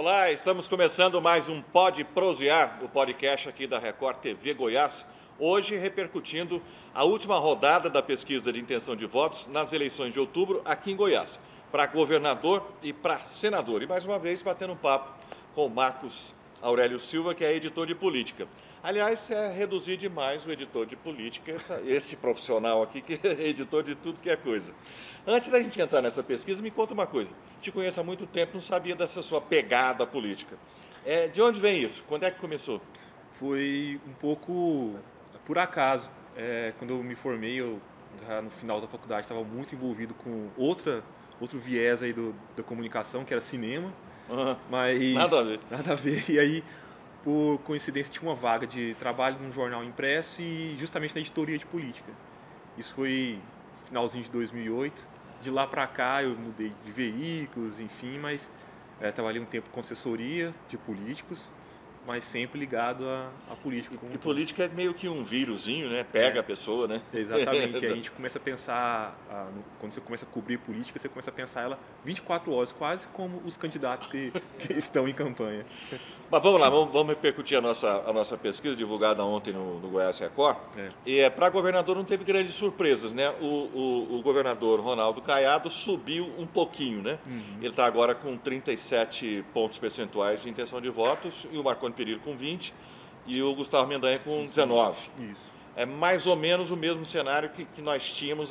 Olá, estamos começando mais um Pode Prosear, o podcast aqui da Record TV Goiás, hoje repercutindo a última rodada da pesquisa de intenção de votos nas eleições de outubro aqui em Goiás, para governador e para senador. E mais uma vez batendo um papo com o Marcos Aurélio Silva, que é editor de política. Aliás, é reduzir demais o editor de política, esse profissional aqui que é editor de tudo que é coisa. Antes da gente entrar nessa pesquisa, me conta uma coisa. Te conheço há muito tempo, não sabia dessa sua pegada política. De onde vem isso? Quando é que começou? Foi um pouco por acaso. Quando eu me formei, no final da faculdade, estava muito envolvido com outro viés aí da comunicação, que era cinema. Mas nada a ver. Nada a ver. E aí, por coincidência, tinha uma vaga de trabalho num jornal impresso e justamente na editoria de política. Isso foi finalzinho de 2008. De lá para cá eu mudei de veículos, enfim, mas trabalhei um tempo com assessoria de políticos, mas sempre ligado à política como um E todo. política é meio que um vírusinho, né? Pega a pessoa, né? Exatamente. E a gente começa a pensar, quando você começa a cobrir política, você começa a pensar ela 24 horas, quase como os candidatos que estão em campanha. Mas vamos lá, vamos repercutir a nossa pesquisa divulgada ontem no Goiás Record. E para governador não teve grandes surpresas, né? O governador Ronaldo Caiado subiu um pouquinho, né? Ele está agora com 37 pontos percentuais de intenção de votos e o Marconi Perillo com 20 e o Gustavo Mendanha com 19. Isso. É mais ou menos o mesmo cenário que nós tínhamos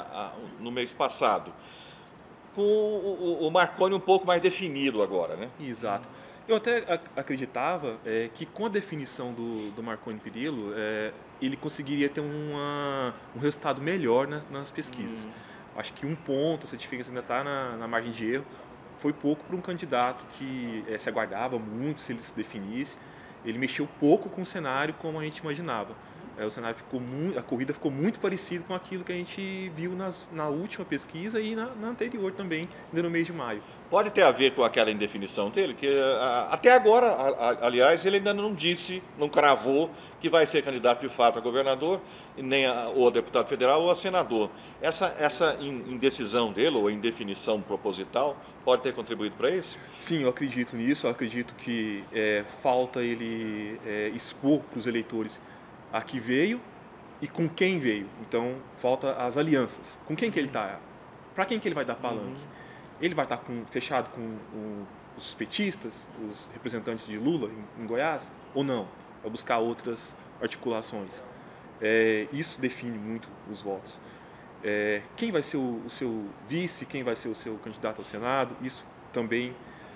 no mês passado, com o Marconi um pouco mais definido agora, né? Exato. Eu até acreditava que com a definição do Marconi Perillo, ele conseguiria ter um resultado melhor nas pesquisas. Acho que um ponto, essa diferença ainda está na margem de erro, foi pouco para um candidato que se aguardava muito se ele se definisse. Ele mexeu pouco com o cenário como a gente imaginava. O cenário a corrida ficou muito parecida com aquilo que a gente viu na última pesquisa e na anterior também, ainda no mês de maio. Pode ter a ver com aquela indefinição dele, que até agora, aliás, ele ainda não disse, não cravou que vai ser candidato de fato a governador, nem ou a deputado federal ou a senador. Essa indecisão dele, ou indefinição proposital, pode ter contribuído para isso? Sim, eu acredito nisso. Eu acredito que falta ele expor para os eleitores a que veio e com quem veio. Então, falta as alianças. Com quem que ele está? Para quem que ele vai dar palanque? Ele vai estar fechado com os petistas, os representantes de Lula em Goiás, ou não? Vai buscar outras articulações. Isso define muito os votos. Quem vai ser o seu vice, quem vai ser o seu candidato ao Senado, isso também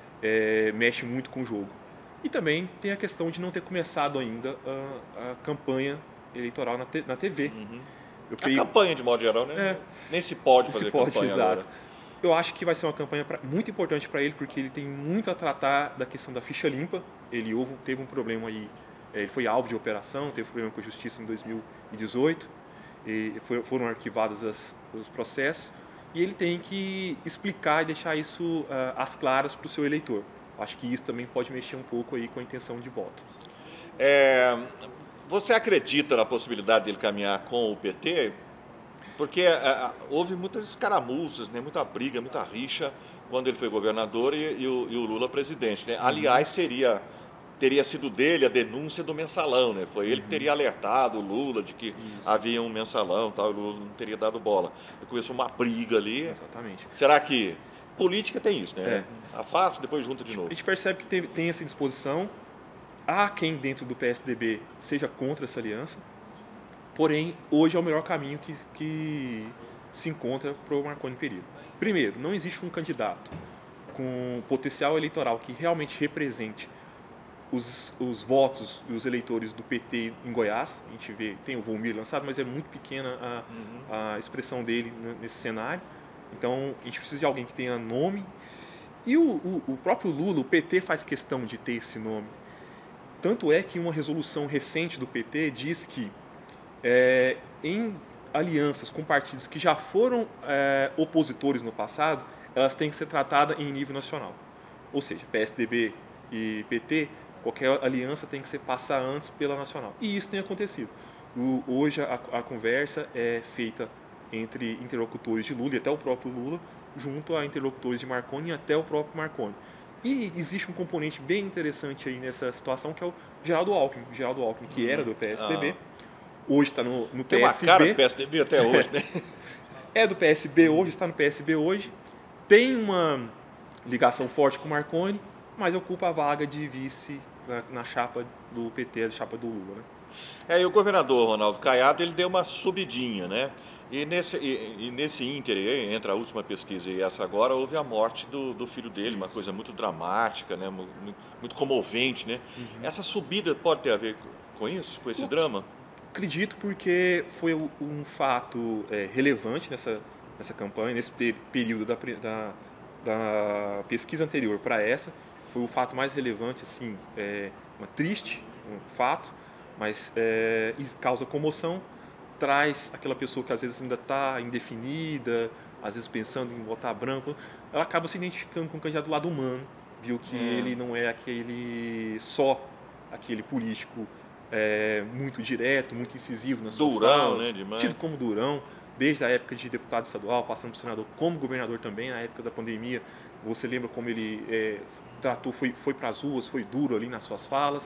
mexe muito com o jogo. E também tem a questão de não ter começado ainda a campanha eleitoral na TV. A campanha, de modo geral, né? Nem se pode fazer campanha exato. agora. Eu acho que vai ser uma campanha muito importante para ele, porque ele tem muito a tratar da questão da ficha limpa. Ele teve um problema aí, ele foi alvo de operação, teve problema com a justiça em 2018, e foram arquivados os processos, e ele tem que explicar e deixar isso às claras para o seu eleitor. Acho que isso também pode mexer um pouco aí com a intenção de voto. Você acredita na possibilidade dele caminhar com o PT? Porque houve muitas escaramuças, né? Muita briga, muita rixa quando ele foi governador e o Lula presidente, né? Aliás, teria sido dele a denúncia do mensalão, né? Foi ele que teria alertado o Lula de que havia um mensalão, tal, e o Lula não teria dado bola. E começou uma briga ali. Exatamente. Será que política tem isso, né? Afasta, depois junta de novo. A gente percebe que tem essa disposição. Há quem dentro do PSDB seja contra essa aliança. Porém, hoje é o melhor caminho que se encontra para o Marconi Perillo. Primeiro, não existe um candidato com potencial eleitoral que realmente represente os votos e os eleitores do PT em Goiás. A gente vê, tem o Volmir lançado, mas é muito pequena a expressão dele nesse cenário. Então, a gente precisa de alguém que tenha nome. E o próprio Lula, o PT faz questão de ter esse nome. Tanto é que uma resolução recente do PT diz que em alianças com partidos que já foram opositores no passado, elas têm que ser tratadas em nível nacional. Ou seja, PSDB e PT, qualquer aliança tem que passar antes pela nacional. E isso tem acontecido. Hoje a conversa é feita entre interlocutores de Lula e até o próprio Lula, junto a interlocutores de Marconi e até o próprio Marconi. E existe um componente bem interessante aí nessa situação, que é o Geraldo Alckmin. Geraldo Alckmin, que era do PSDB, hoje está no Tem uma cara do PSB. PSDB até hoje, né? É do PSB hoje, está no PSB hoje. Tem uma ligação forte com o Marconi, mas ocupa a vaga de vice na chapa do PT, a chapa do Lula, né? E o governador Ronaldo Caiado, ele deu uma subidinha, né? E nesse ínter, aí, entre a última pesquisa e essa agora, houve a morte do filho dele, uma coisa muito dramática, né? Muito comovente, né? Essa subida pode ter a ver com isso, com esse drama? Acredito porque foi um fato relevante nessa campanha, nesse período da pesquisa anterior para essa. Foi o fato mais relevante, assim, uma triste fato, mas causa comoção, traz aquela pessoa que às vezes ainda está indefinida, às vezes pensando em votar branco, ela acaba se identificando com o candidato do lado humano, viu que ele não é aquele político muito direto, muito incisivo nas suas Durão, falas, né? Demais. tido como durão, desde a época de deputado estadual, passando por senador, como governador também, na época da pandemia. Você lembra como ele tratou, foi para as ruas, foi duro ali nas suas falas.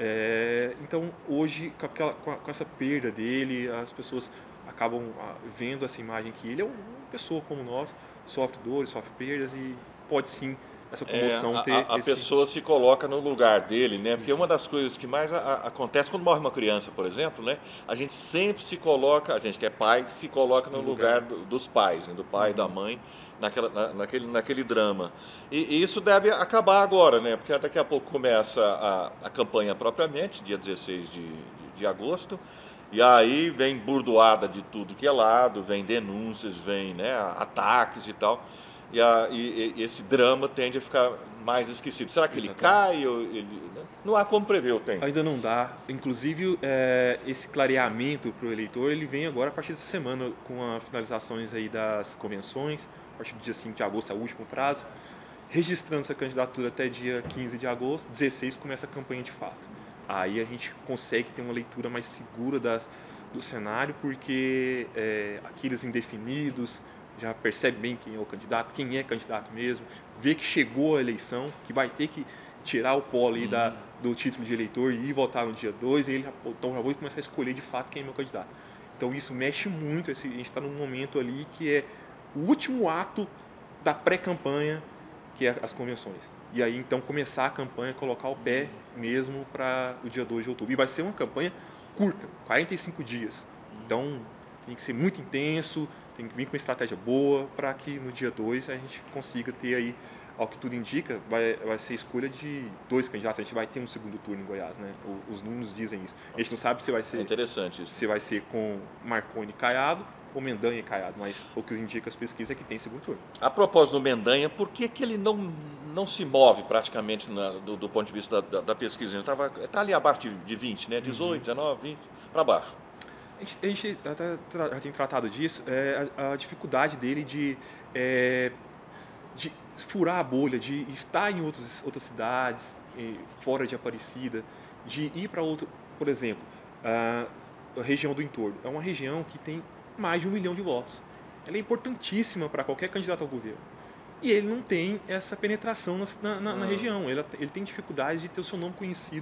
Então, hoje, com essa perda dele, as pessoas acabam vendo essa imagem que ele é uma pessoa como nós, sofre dores, sofre perdas e pode sim essa comoção ter A pessoa se coloca no lugar dele, né? Porque uma das coisas que mais acontece quando morre uma criança, por exemplo, né? A gente sempre se coloca, a gente que é pai, se coloca no lugar dos pais, né? Do pai e da mãe, naquele drama. E isso deve acabar agora, né? Porque daqui a pouco começa a campanha propriamente, dia 16 de agosto. E aí vem burdoada de tudo que é lado, vem denúncias, vem, né, ataques e tal. E esse drama tende a ficar mais esquecido. Será que ele cai? Ou né? Não há como prever o tempo. Ainda não dá. Inclusive, esse clareamento para o eleitor, ele vem agora a partir dessa semana, com as finalizações aí das convenções, a partir do dia 5 de agosto é o último prazo. Registrando essa candidatura até dia 15 de agosto, 16 começa a campanha de fato. Aí a gente consegue ter uma leitura mais segura do cenário, porque aqueles indefinidos já percebe bem quem é o candidato, quem é candidato mesmo, vê que chegou a eleição, que vai ter que tirar o pó ali do título de eleitor e ir votar no dia 2, e ele então já vou começar a escolher de fato quem é meu candidato. Então isso mexe muito, a gente está num momento ali que é o último ato da pré-campanha, que é as convenções. E aí então começar a campanha, colocar o pé mesmo para o dia 2 de outubro. E vai ser uma campanha curta, 45 dias. Então tem que ser muito intenso, tem que vir com estratégia boa para que no dia 2 a gente consiga ter aí, ao que tudo indica, vai ser escolha de 2 candidatos. A gente vai ter um segundo turno em Goiás, né? Os números dizem isso. A gente não sabe se vai ser, interessante isso. Se vai ser com Marconi e Caiado ou Mendanha e Caiado, mas o que indica as pesquisas é que tem segundo turno. A propósito do Mendanha, por que ele não se move praticamente do ponto de vista da pesquisa? Ele está ali abaixo de 20, né? 18, 19, 20, para baixo. A gente até já tem tratado disso, a dificuldade dele de furar a bolha, de estar em outras cidades, fora de Aparecida, de ir para outro, por exemplo, a região do entorno. É uma região que tem mais de 1 milhão de votos. Ela é importantíssima para qualquer candidato ao governo. E ele não tem essa penetração na região. Ele tem dificuldade de ter o seu nome conhecido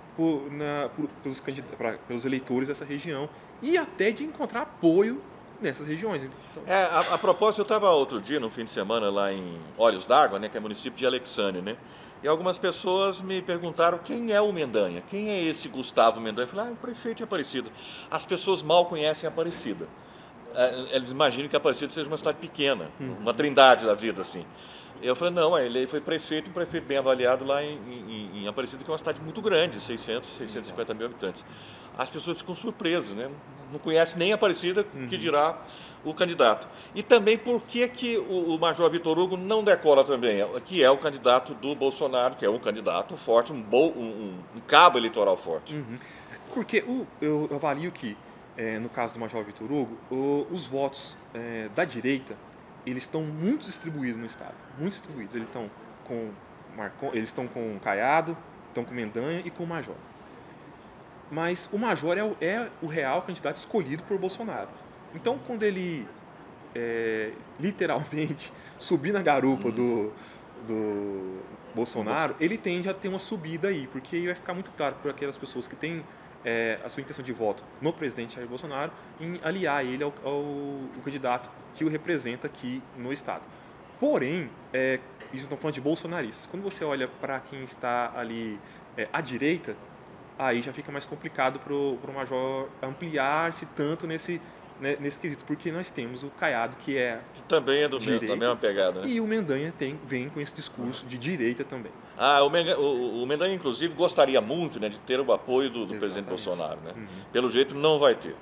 pelos eleitores dessa região e até de encontrar apoio nessas regiões. Então, a propósito, eu estava outro dia, no fim de semana, lá em Olhos d'Água, né, que é município de Alexânia, né? E algumas pessoas me perguntaram quem é o Mendanha, quem é esse Gustavo Mendanha? Eu falei, o prefeito de Aparecida. As pessoas mal conhecem Aparecida. Eles imaginam que Aparecida seja uma cidade pequena, uma Trindade da vida, assim. Eu falei, não, ele foi prefeito, um prefeito bem avaliado lá em Aparecida, que é uma cidade muito grande, 650 mil habitantes. As pessoas ficam surpresas, né? Não conhecem nem Aparecida, que dirá o candidato. E também por que o Major Vitor Hugo não decola também, que é o candidato do Bolsonaro, que é um candidato forte, um cabo eleitoral forte. Porque eu avalio que, no caso do Major Vitor Hugo, os votos da direita, eles estão muito distribuídos no estado, muito distribuídos. Eles estão com o Caiado, estão com o Mendanha e com o Major. Mas o Major é o real candidato escolhido por Bolsonaro. Então, quando ele literalmente subir na garupa do Bolsonaro, ele tende a ter uma subida aí, porque aí vai ficar muito claro para aquelas pessoas que têm a sua intenção de voto no presidente Jair Bolsonaro em aliar ele ao candidato que o representa aqui no estado. Porém, isso estão falando de bolsonaristas. Quando você olha para quem está ali à direita, aí já fica mais complicado para o Major ampliar-se tanto nesse quesito, porque nós temos o Caiado, que é Que também é da direita, mesma pegada, né? e o Mendanha vem com esse discurso de direita também. O Mendanha, inclusive, gostaria muito, né, de ter o apoio do presidente Bolsonaro, né? Pelo jeito, não vai ter.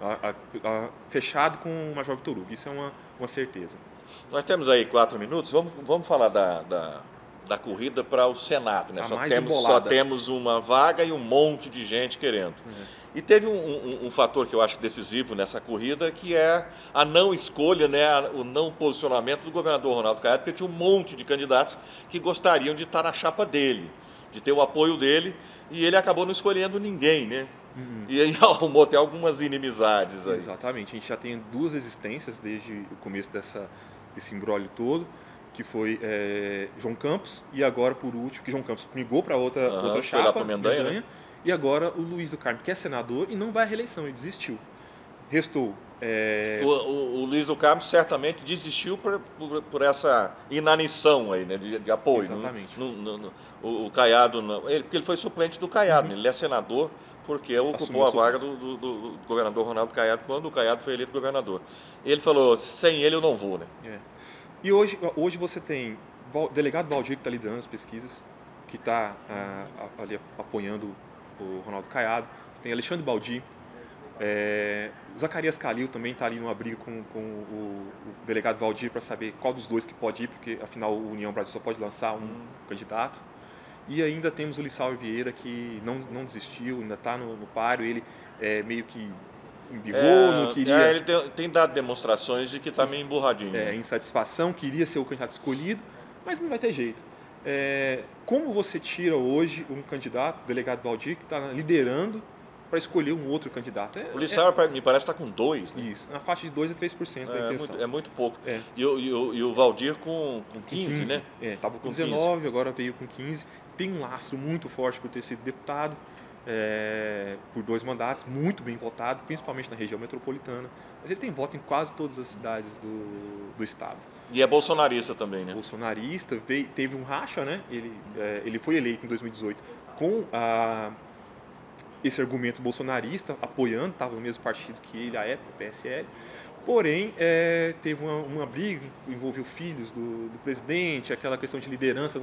Fechado com o Major Vitor Hugo, isso é uma certeza. Nós temos aí 4 minutos, vamos falar da corrida para o Senado, né? Só temos uma vaga e um monte de gente querendo. E teve um fator que eu acho decisivo nessa corrida, que é a não escolha, né, o não posicionamento do governador Ronaldo Caiado, porque tinha um monte de candidatos que gostariam de estar na chapa dele, de ter o apoio dele, e ele acabou não escolhendo ninguém, né? E aí arrumou até algumas inimizades aí. Exatamente, a gente já tem 2 existências desde o começo desse imbróglio todo, que foi João Campos, e agora, por último, que João Campos migou para outra chapa, foi lá para Mendanha, né? E agora o Luiz do Carmo, que é senador e não vai à reeleição, ele desistiu. Restou. O Luiz do Carmo certamente desistiu por essa inanição aí, né, de apoio. Exatamente. O Caiado, porque ele foi suplente do Caiado, né? Ele é senador porque ocupou a vaga do governador Ronaldo Caiado quando o Caiado foi eleito governador. Ele falou, sem ele eu não vou, né? E hoje você tem o delegado Valdir, que está liderando as pesquisas, que está ali apoiando o Ronaldo Caiado. Você tem Alexandre Baldi. O Zacarias Calil também está ali numa briga com o delegado Valdir para saber qual dos dois que pode ir, porque afinal o União Brasil só pode lançar um candidato. E ainda temos o Lissauer Vieira, que não desistiu, ainda está no páreo. Ele meio que embigou, não queria... Ele tem dado demonstrações de que está meio emburradinho. Insatisfação, queria ser o candidato escolhido, mas não vai ter jeito. Como você tira hoje um candidato, o delegado Valdir, que está liderando, para escolher um outro candidato? O Lissauer, me parece, está com 2%. Né? Isso, na faixa de 2% a 3% da intenção. É muito pouco. E o Valdir com 15%, né? Estava com 19%, agora veio com 15%. Tem um lastro muito forte por ter sido deputado, por 2 mandatos, muito bem votado, principalmente na região metropolitana. Mas ele tem voto em quase todas as cidades do estado. E é bolsonarista também, né? Bolsonarista, teve um racha, né? Ele foi eleito em 2018 com esse argumento bolsonarista, apoiando, estava no mesmo partido que ele, à época, o PSL. Porém, teve uma briga, envolveu filhos do presidente, aquela questão de liderança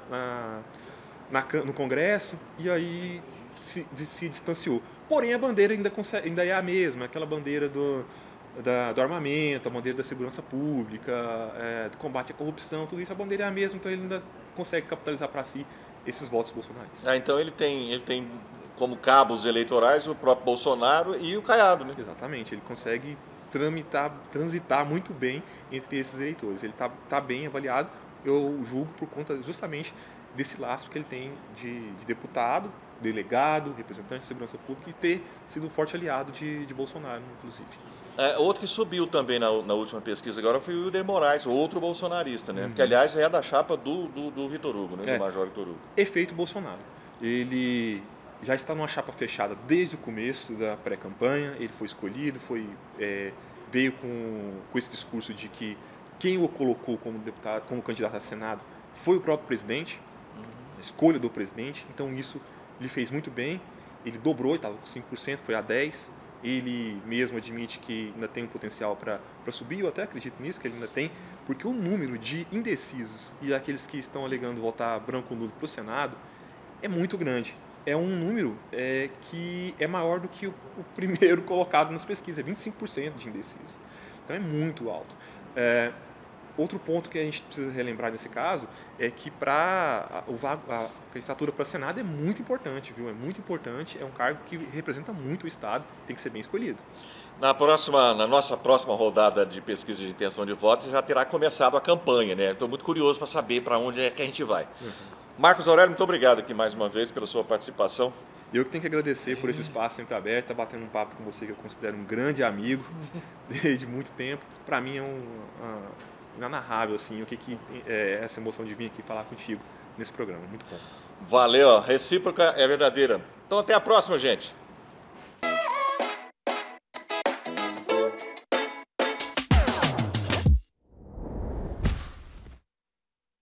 no Congresso, e aí se distanciou. Porém, a bandeira ainda é a mesma, aquela bandeira do armamento, a bandeira da segurança pública, do combate à corrupção, tudo isso, a bandeira é a mesma, então ele ainda consegue capitalizar para si esses votos bolsonaristas. Então ele tem como cabos eleitorais o próprio Bolsonaro e o Caiado, né? Exatamente, ele consegue transitar muito bem entre esses eleitores. Ele está bem avaliado, eu julgo, por conta justamente desse laço que ele tem de deputado, delegado, representante de segurança pública e ter sido um forte aliado de Bolsonaro, inclusive. Outro que subiu também na última pesquisa agora foi o Wilder Moraes, outro bolsonarista, né? Que, aliás, é da chapa do Vitor Hugo, né? Do Major Vitor Hugo. Efeito Bolsonaro. Ele já está numa chapa fechada desde o começo da pré-campanha, ele foi escolhido, veio com esse discurso de que quem o colocou como deputado, como candidato a Senado, foi o próprio presidente, a escolha do presidente, então isso lhe fez muito bem. Ele dobrou, estava com 5%, foi a 10%. Ele mesmo admite que ainda tem um potencial para subir, eu até acredito nisso, que ele ainda tem, porque o número de indecisos e aqueles que estão alegando votar branco nulo para o Senado é muito grande. É um número que é maior do que o primeiro colocado nas pesquisas, é 25% de indecisos. Então é muito alto. Outro ponto que a gente precisa relembrar nesse caso é que a candidatura para Senado é muito importante, viu? É muito importante, é um cargo que representa muito o Estado, tem que ser bem escolhido. Na nossa próxima rodada de pesquisa de intenção de votos já terá começado a campanha, né? Estou muito curioso para saber para onde é que a gente vai. Marcos Aurélio, muito obrigado aqui mais uma vez pela sua participação. Eu que tenho que agradecer por esse espaço sempre aberto, estar batendo um papo com você que eu considero um grande amigo desde muito tempo. Para mim é inanarrável, assim, o que é essa emoção de vir aqui falar contigo nesse programa. Muito bom. Valeu, recíproca é verdadeira. Então até a próxima, gente.